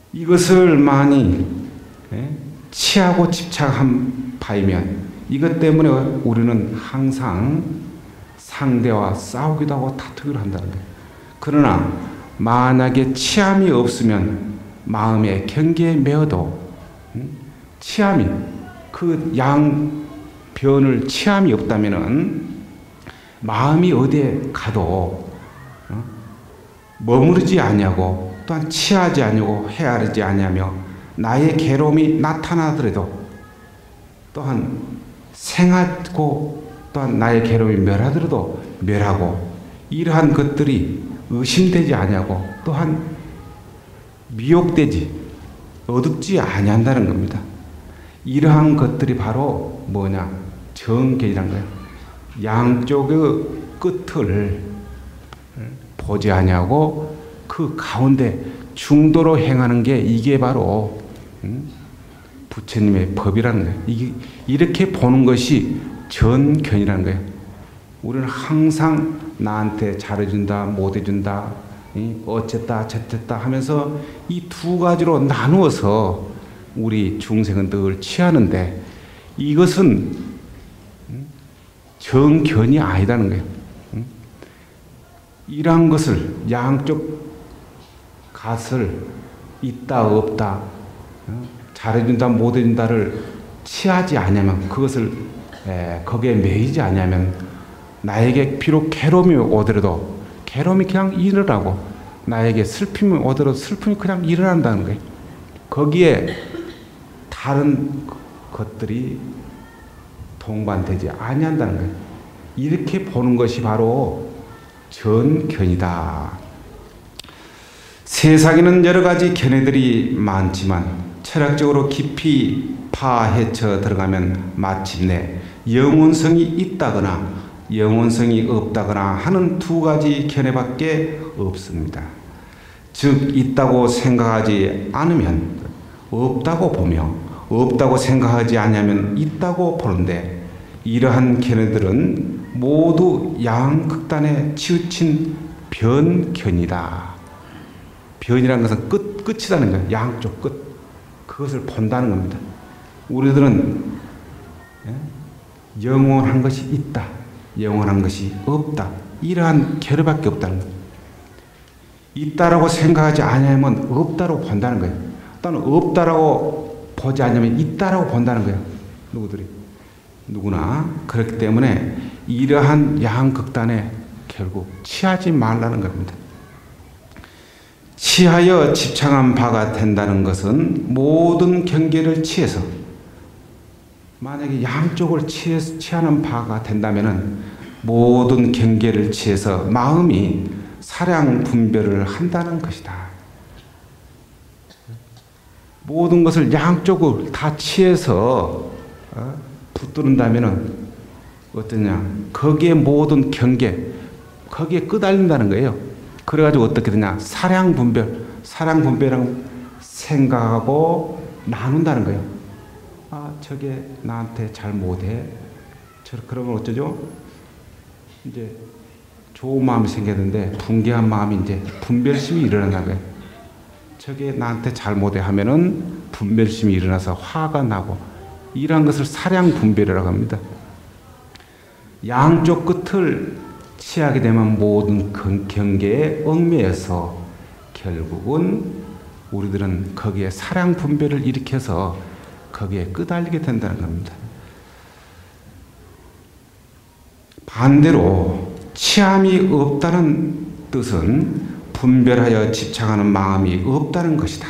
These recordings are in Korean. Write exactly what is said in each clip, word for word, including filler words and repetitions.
이것을 많이 취하고 집착한 바이면 이것 때문에 우리는 항상 상대와 싸우기도 하고 다투기도 한다는 거예요. 그러나 만약에 취함이 없으면 마음의 경계에 매어도 취함이 그 양변을 취함이 없다면은 마음이 어디에 가도 머무르지 아니하고 또한 취하지 아니하고 헤아리지 아니하며 나의 괴로움이 나타나더라도 또한 생하고 또한 나의 괴로움이 멸하더라도 멸하고 이러한 것들이 의심되지 아니하고 또한 미혹되지 어둡지 아니한다는 겁니다. 이러한 것들이 바로 뭐냐? 정견이란 거예요. 양쪽의 끝을 보지 아니하고 그 가운데 중도로 행하는 게 이게 바로 부처님의 법이라는 거예요. 이게 이렇게 보는 것이 전견이라는 거예요. 우리는 항상 나한테 잘해준다, 못해준다, 어쨌다, 저쨌다 하면서 이 두 가지로 나누어서 우리 중생은 늘 취하는데 이것은 정견이 아니라는 거예요. 이러한 것을 양쪽 갓을 있다 없다 잘해준다 못해준다를 취하지 않으면 그것을 에, 거기에 매이지 않으면 나에게 비록 괴로움이 오더라도 괴로움이 그냥 일어나고 나에게 슬픔이 오더라도 슬픔이 그냥 일어난다는 거예요. 거기에 다른 것들이 동반되지 아니한다는 거예요. 이렇게 보는 것이 바로 전견이다. 세상에는 여러 가지 견해들이 많지만 철학적으로 깊이 파헤쳐 들어가면 마침내 영혼성이 있다거나 영혼성이 없다거나 하는 두 가지 견해밖에 없습니다. 즉 있다고 생각하지 않으면 없다고 보며 없다고 생각하지 않으면 있다고 보는데 이러한 견해들은 모두 양극단에 치우친 변견이다. 변이라는 것은 끝, 끝이라는 거예요. 양쪽 끝. 그것을 본다는 겁니다. 우리들은 영원한 것이 있다. 영원한 것이 없다. 이러한 결여밖에 없다는 거예요. 있다라고 생각하지 않으면 없다라고 본다는 거예요. 또는 없다라고 보지 않으면 있다라고 본다는 거예요. 누구들이. 누구나. 그렇기 때문에 이러한 양극단에 결국 취하지 말라는 겁니다. 취하여 집착한 바가 된다는 것은 모든 경계를 취해서 만약에 양쪽을 취하는 바가 된다면 모든 경계를 취해서 마음이 사량 분별을 한다는 것이다. 모든 것을 양쪽을 다 취해서 붙들은다면 어떠냐? 거기에 모든 경계, 거기에 끄달린다는 거예요. 그래가지고 어떻게 되냐? 사량 분별, 사량 분별이라고 생각하고 나눈다는 거예요. 아, 저게 나한테 잘 못해. 저 그러면 어쩌죠? 이제 좋은 마음이 생겼는데 분개한 마음이 이제 분별심이 일어난다는 거예요. 저게 나한테 잘 못해 하면은 분별심이 일어나서 화가 나고 이러한 것을 사량 분별이라고 합니다. 양쪽 끝을 취하게 되면 모든 경계에 얽매여서 결국은 우리들은 거기에 사량 분별을 일으켜서 거기에 끄달리게 된다는 겁니다. 반대로 취함이 없다는 뜻은 분별하여 집착하는 마음이 없다는 것이다.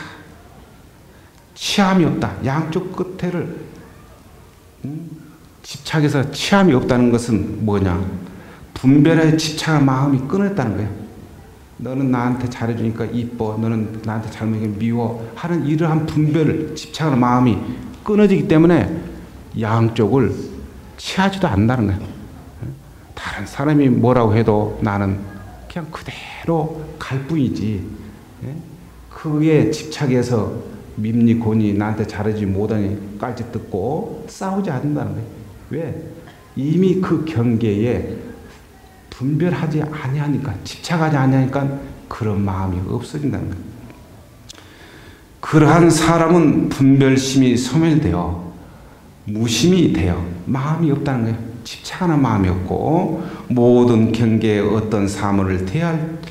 취함이 없다. 양쪽 끝에를 음? 집착해서 취함이 없다는 것은 뭐냐? 분별하여 집착한 마음이 끊었다는 거예요. 너는 나한테 잘해주니까 이뻐. 너는 나한테 잘못하니까 미워. 하는 이러한 분별을 집착하는 마음이 끊어지기 때문에 양쪽을 취하지도 않는다는 거예요. 다른 사람이 뭐라고 해도 나는 그냥 그대로 갈 뿐이지. 그게 집착해서 밉니고니 나한테 잘해주지 못하니 깔짓 듣고 싸우지 않는다는 거예요. 왜? 이미 그 경계에 분별하지 아니하니까, 집착하지 아니하니까 그런 마음이 없어진다는 거예요. 그러한 사람은 분별심이 소멸되어 무심이 되어 마음이 없다는 거예요. 집착하는 마음이 없고 모든 경계에 어떤 사물을 대할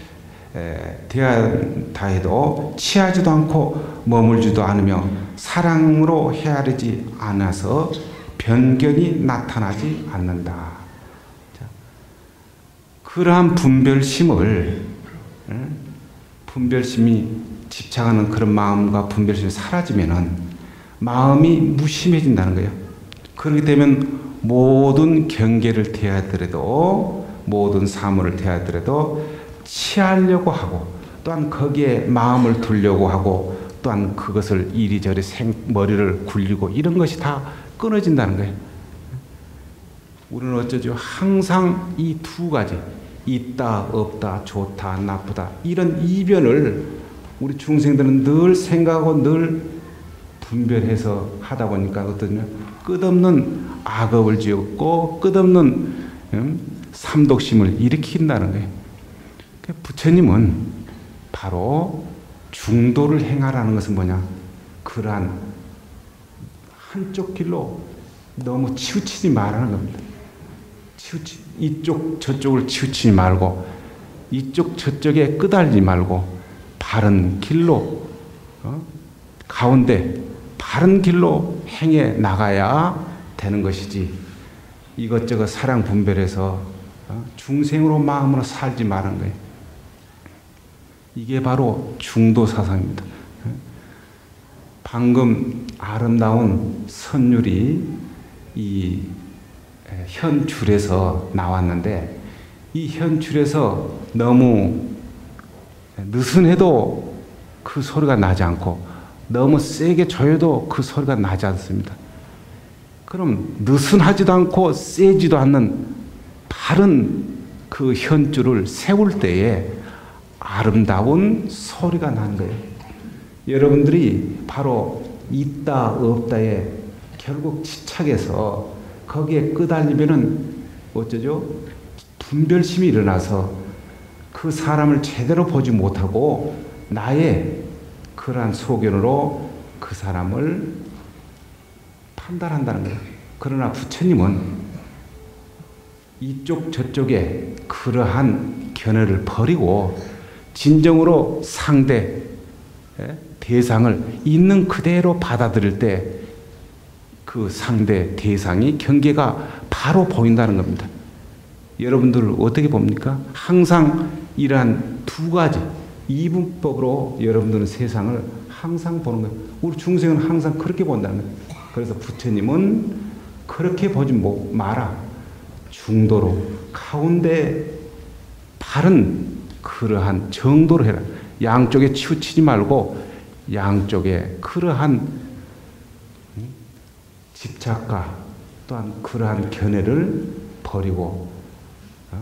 대하다 해도 취하지도 않고 머물지도 않으며 사랑으로 헤아리지 않아서 변경이 나타나지 않는다. 자, 그러한 분별심을 분별심이 집착하는 그런 마음과 분별심이 사라지면은 마음이 무심해진다는 거예요. 그렇게 되면 모든 경계를 대하더라도 모든 사물을 대하더라도 취하려고 하고 또한 거기에 마음을 두려고 하고 또한 그것을 이리저리 생, 머리를 굴리고 이런 것이 다 끊어진다는 거예요. 우리는 어쩌죠? 항상 이 두 가지 있다 없다 좋다 나쁘다 이런 이변을 우리 중생들은 늘 생각하고 늘 분별해서 하다 보니까 어떠냐? 끝없는 악업을 지었고 끝없는 음, 삼독심을 일으킨다는 거예요. 부처님은 바로 중도를 행하라는 것은 뭐냐? 그러한 한쪽 길로 너무 치우치지 말라는 겁니다. 치우치, 이쪽 저쪽을 치우치지 말고 이쪽 저쪽에 끄달리지 말고 바른 길로 어? 가운데 바른 길로 행해 나가야 되는 것이지 이것저것 사랑 분별해서 어? 중생으로 마음으로 살지 말은 거예요. 이게 바로 중도 사상입니다. 방금 아름다운 선율이 이 현줄에서 나왔는데 이 현줄에서 너무 느슨해도 그 소리가 나지 않고 너무 세게 조여도 그 소리가 나지 않습니다. 그럼 느슨하지도 않고 세지도 않는 바른 그 현줄을 세울 때에 아름다운 소리가 나는 거예요. 여러분들이 바로 있다 없다에 결국 집착해서 거기에 끄달리면은 어쩌죠? 분별심이 일어나서 그 사람을 제대로 보지 못하고 나의 그러한 소견으로 그 사람을 판단한다는 거예요. 그러나 부처님은 이쪽 저쪽에 그러한 견해를 버리고 진정으로 상대 대상을 있는 그대로 받아들일 때 그 상대 대상이 경계가 바로 보인다는 겁니다. 여러분들 어떻게 봅니까? 항상 이러한 두 가지 이분법으로 여러분들은 세상을 항상 보는 거예요. 우리 중생은 항상 그렇게 본다는 거예요. 그래서 부처님은 그렇게 보지 마라. 중도로 가운데 바른 그러한 정도로 해라. 양쪽에 치우치지 말고 양쪽에 그러한 집착과 또한 그러한 견해를 버리고 어?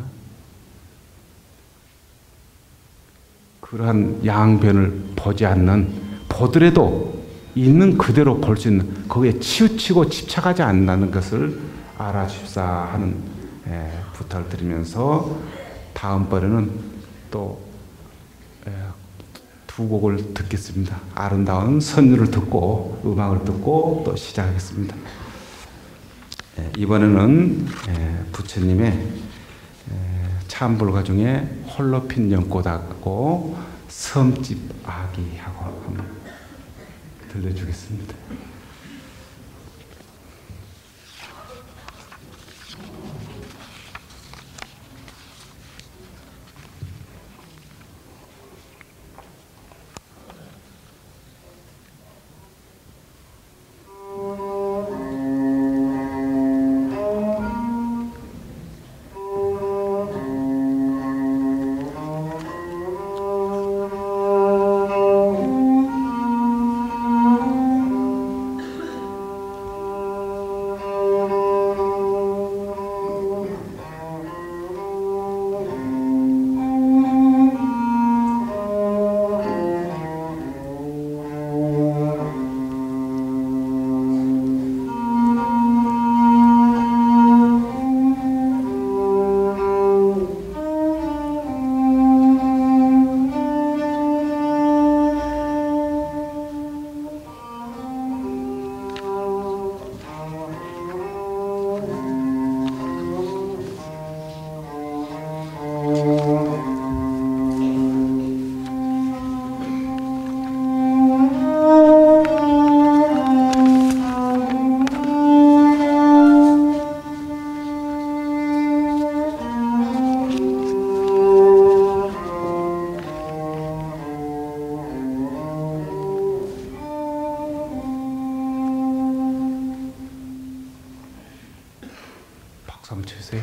그러한 양변을 보지 않는 보더라도 있는 그대로 볼 수 있는 거기에 치우치고 집착하지 않는다는 것을 알아주십사 하는 에, 부탁을 드리면서 다음번에는 또 에, 두 곡을 듣겠습니다. 아름다운 선율을 듣고 음악을 듣고 또 시작하겠습니다. 에, 이번에는 에, 부처님의 에, 참불가 중에 홀로 핀 연꽃하고 섬집 아기하고 한번 들려주겠습니다. 박수 한번 쳐주세요.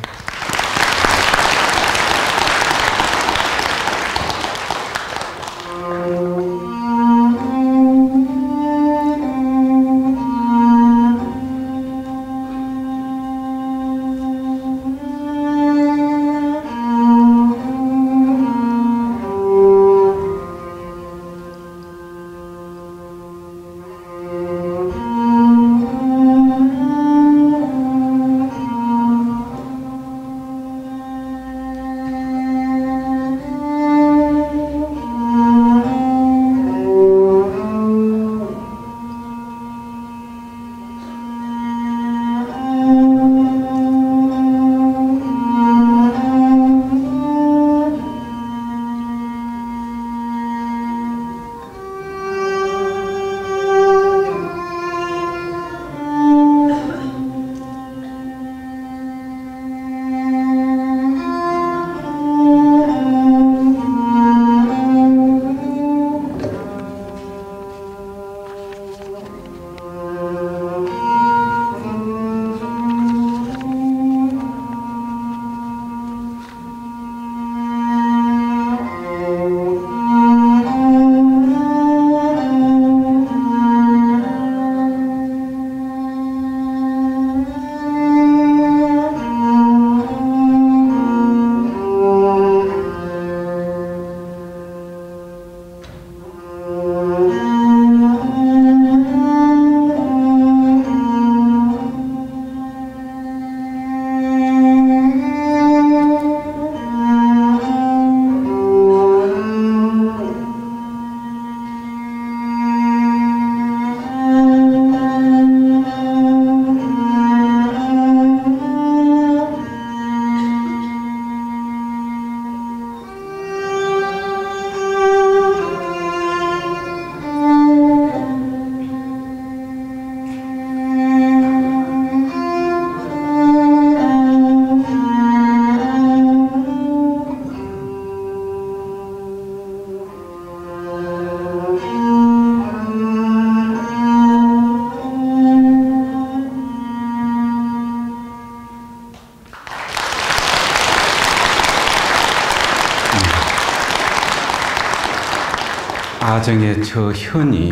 아정의 저 현이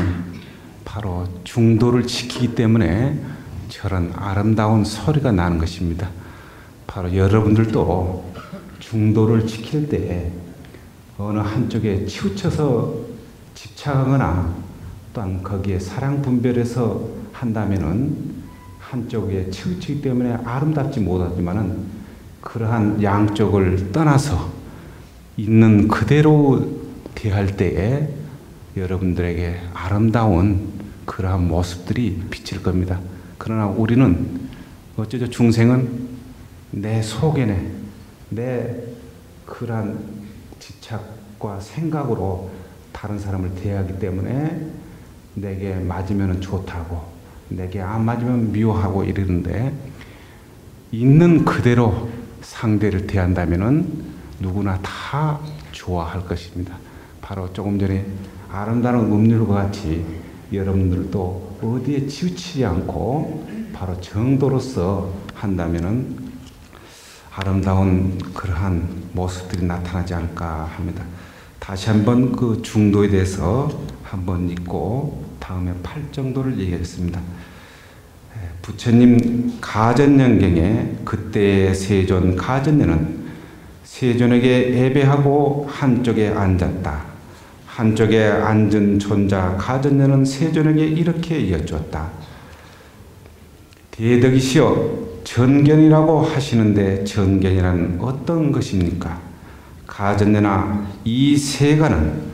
바로 중도를 지키기 때문에 저런 아름다운 소리가 나는 것입니다. 바로 여러분들도 중도를 지킬 때 어느 한쪽에 치우쳐서 집착하거나 또한 거기에 사랑 분별해서 한다면은 한쪽에 치우치기 때문에 아름답지 못하지만은 그러한 양쪽을 떠나서 있는 그대로 대할 때에 여러분들에게 아름다운 그러한 모습들이 비칠 겁니다. 그러나 우리는 어쩌죠? 중생은 내 속에는 내 그러한 집착과 생각으로 다른 사람을 대하기 때문에 내게 맞으면 좋다고 내게 안 맞으면 미워하고 이러는데 있는 그대로 상대를 대한다면은 누구나 다 좋아할 것입니다. 바로 조금 전에 아름다운 음률과 같이 여러분들도 어디에 치우치지 않고 바로 정도로서 한다면은 아름다운 그러한 모습들이 나타나지 않을까 합니다. 다시 한번 그 중도에 대해서 한번 읽고 다음에 팔정도를 얘기하겠습니다. 부처님 가전연경에 그때의 세존 가전녀는 세존에게 예배하고 한쪽에 앉았다. 한쪽에 앉은 존자 가전녀는 세존에게 이렇게 여쭈었다. 대덕이시여 전견이라고 하시는데 전견이란 어떤 것입니까? 가전녀나 이 세간은